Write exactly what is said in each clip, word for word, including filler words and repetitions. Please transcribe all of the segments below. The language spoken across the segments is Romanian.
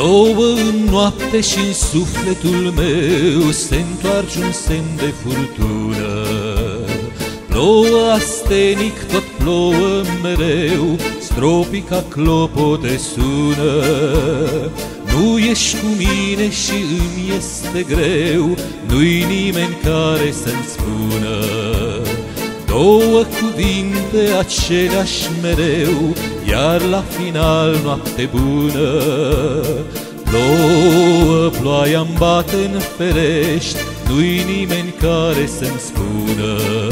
Plouă în noapte și în sufletul meu se întoarce un semn de furtună. Plouă astenic, tot plouă mereu, stropic ca clopote sună. Nu ești cu mine și îmi este greu, nu-i nimeni care să-mi spună două cuvinte aceleași mereu, iar la final noapte bună. Plouă, ploaia-mi bate-n ferești, nu-i nimeni care să-mi spună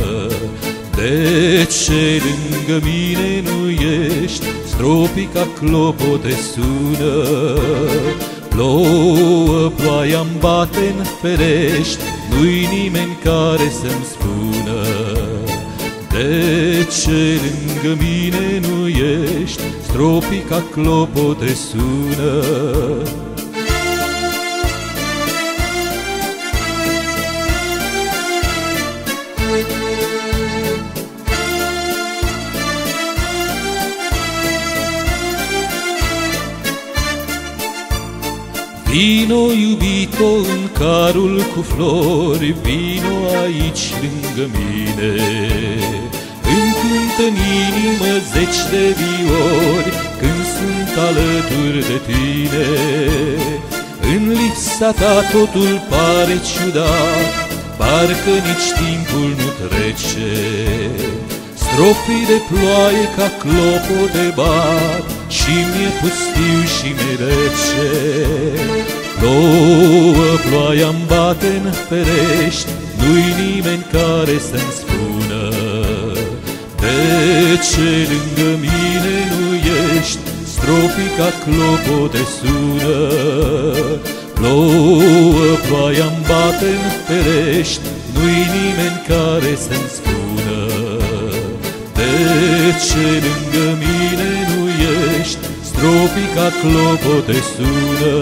de ce lângă mine nu ești, stropic ca clopote sună. Plouă, ploaia-mi bate-n ferești, nu-i nimeni care să-mi spună de ce lângă mine nu ești, stropic ca clopote sună. Vino, iubito, în carul cu flori, vino aici lângă mine. Îmi cântă în inimă zeci de viori când sunt alături de tine. În lipsa ta totul pare ciudat, parcă nici timpul nu trece. Stropii de ploaie ca clopote bat și mi-e pustiu și mi-e rece. Plouă, ploaia-mi bate-n ferești, nu-i nimeni care să-mi spună de ce lângă mine nu ești, stropii ca clopote sună. Plouă, ploaia-mi bate-n ferești, nu-i nimeni care să-mi spună de ce lângă mine nu ești, stropii ca clopote sună.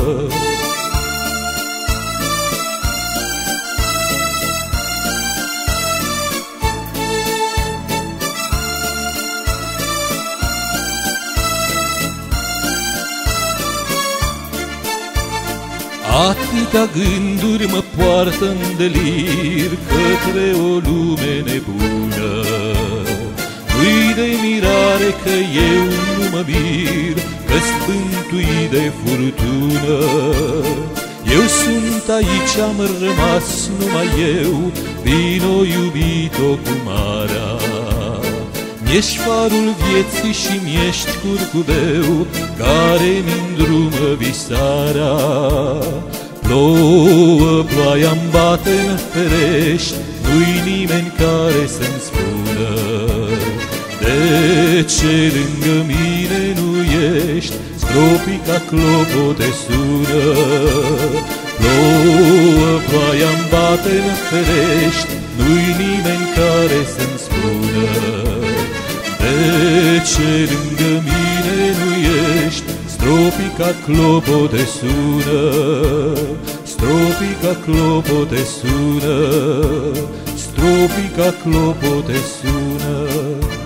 Atâta gânduri mă poartă-n delir către o lume nebună. Nu-i de mirare că eu nu mă mir, că-s bântuit de furtună. Eu sunt aici, am rămas numai eu, vino iubito cu marea. Mi-ești farul vieții și mi-ești curcubeu care mi-ndrumă visarea. Plouă, ploaia-mi bate-n ferești, nu-i nimeni care să-mi spună de ce lângă mine nu ești, stropii ca clopote sună. Plouă, ploaia-mi bate-n ferești, nu-i nimeni care să-mi spună de ce lângă mine nu ești, stropii ca clopote sună. Stropii ca clopote sună, stropii ca clopote sună.